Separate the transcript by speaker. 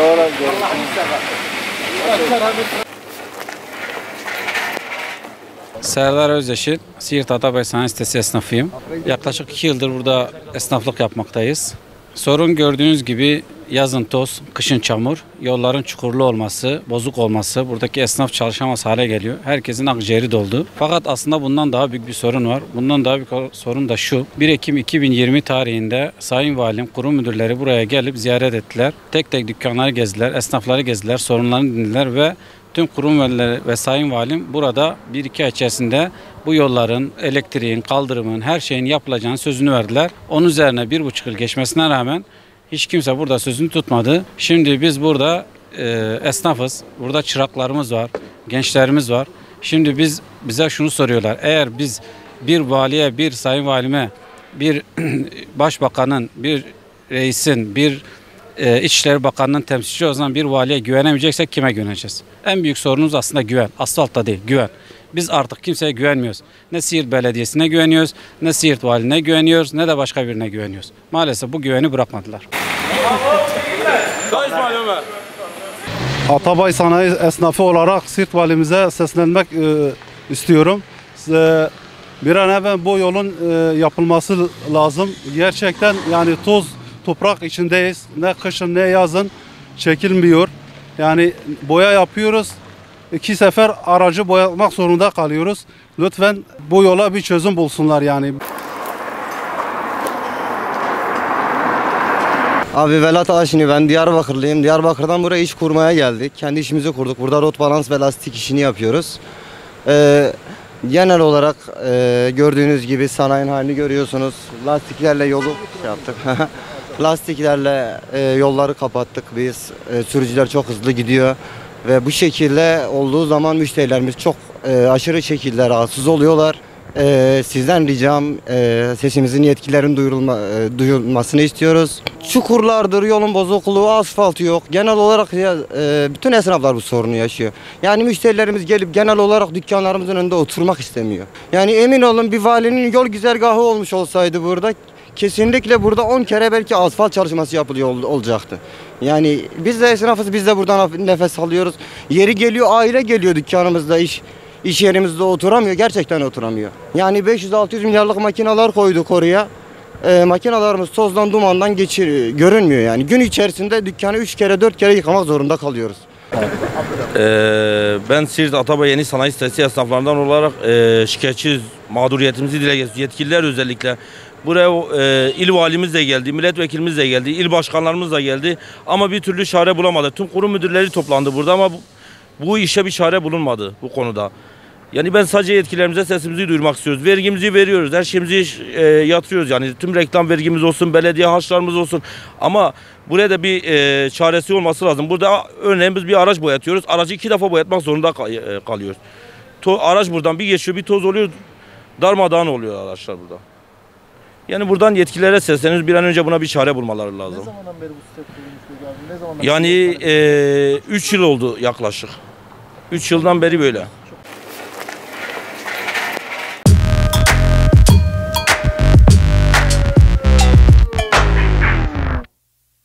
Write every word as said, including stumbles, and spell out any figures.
Speaker 1: Serdar Özyeşil, Siirt Atabey Sanayi Sitesi esnafıyım. Yaklaşık iki yıldır burada esnaflık yapmaktayız. Sorun gördüğünüz gibi yazın toz, kışın çamur, yolların çukurlu olması, bozuk olması, buradaki esnaf çalışamaz hale geliyor. Herkesin akciğeri doldu. Fakat aslında bundan daha büyük bir sorun var. Bundan daha büyük sorun da şu. bir Ekim iki bin yirmi tarihinde Sayın Valim, kurum müdürleri buraya gelip ziyaret ettiler. Tek tek dükkanları gezdiler, esnafları gezdiler, sorunlarını dinlediler ve tüm kurum velileri ve Sayın Valim burada bir iki ay içerisinde bu yolların, elektriğin, kaldırımın, her şeyin yapılacağını sözünü verdiler. Onun üzerine bir buçuk yıl geçmesine rağmen hiç kimse burada sözünü tutmadı. Şimdi biz burada e, esnafız, burada çıraklarımız var, gençlerimiz var. Şimdi biz bize şunu soruyorlar. Eğer biz bir valiye, bir sayın valime, bir başbakanın, bir reisin, bir e, İçişleri Bakanı'nın temsilcisi o zaman bir valiye güvenemeyeceksek kime güveneceğiz? En büyük sorunumuz aslında güven. Asfaltta değil, güven. Biz artık kimseye güvenmiyoruz. Ne Siirt Belediyesi'ne güveniyoruz, ne Siirt Valiliğine güveniyoruz, ne de başka birine güveniyoruz. Maalesef bu güveni bırakmadılar.
Speaker 2: Atabey Sanayi esnafı olarak Siirt Valimize seslenmek e, istiyorum. Size bir an evvel bu yolun e, yapılması lazım. Gerçekten yani toz, toprak içindeyiz. Ne kışın ne yazın çekilmiyor. Yani boya yapıyoruz. İki sefer aracı boyatmak zorunda kalıyoruz. Lütfen bu yola bir çözüm bulsunlar yani.
Speaker 3: Abi Velat Aşini, ben Diyarbakırlıyım. Diyarbakır'dan buraya iş kurmaya geldik. Kendi işimizi kurduk. Burada rot balans ve lastik işini yapıyoruz. Ee, genel olarak e, gördüğünüz gibi sanayinin halini görüyorsunuz. Lastiklerle yolu yaptık. Lastiklerle e, yolları kapattık biz. E, sürücüler çok hızlı gidiyor. Ve bu şekilde olduğu zaman müşterilerimiz çok e, aşırı şekilde rahatsız oluyorlar. E, sizden ricam e, sesimizin yetkililerin duyurulma, e, duyurulmasını istiyoruz. Çukurlardır, yolun bozukluğu, asfalt yok. Genel olarak ya, e, bütün esnaflar bu sorunu yaşıyor. Yani müşterilerimiz gelip genel olarak dükkanlarımızın önünde oturmak istemiyor. Yani emin olun bir valinin yol güzergahı olmuş olsaydı burada kesinlikle burada on kere belki asfalt çalışması yapılıyor ol, olacaktı. Yani biz de esnafız, biz de buradan nefes alıyoruz. Yeri geliyor, aile geliyor dükkanımızda, iş iş yerimizde oturamıyor, gerçekten oturamıyor. Yani beş yüz altı yüz milyarlık makineler koyduk oraya. E, makinalarımız tozdan, dumandan geçir, görünmüyor yani. Gün içerisinde dükkanı üç kere dört kere yıkamak zorunda kalıyoruz.
Speaker 4: Ee, ben Siirt Atabey Yeni Sanayi Sitesi esnaflarından olarak e, şikayetçiyiz, mağduriyetimizi dile getiriyoruz. Yetkililer özellikle. Buraya e, il valimiz de geldi, milletvekilimiz de geldi, il başkanlarımız da geldi ama bir türlü çare bulamadı. Tüm kurum müdürleri toplandı burada ama bu, bu işe bir çare bulunmadı bu konuda. Yani ben sadece yetkililerimize sesimizi duyurmak istiyoruz. Vergimizi veriyoruz, her şeyimizi e, yatırıyoruz yani tüm reklam vergimiz olsun, belediye harçlarımız olsun. Ama buraya da bir e, çaresi olması lazım. Burada örneğin biz bir araç boyatıyoruz, aracı iki defa boyatmak zorunda kal e, kalıyoruz. To araç buradan bir geçiyor, bir toz oluyor, darmadağın oluyor araçlar burada. Yani buradan yetkililere sesleniyoruz. Bir an önce buna bir çare bulmaları lazım.
Speaker 5: Ne zamandan beri bu site kurulmuş? Ne zamandan
Speaker 4: yani üç yıl oldu yaklaşık. üç yıldan beri böyle.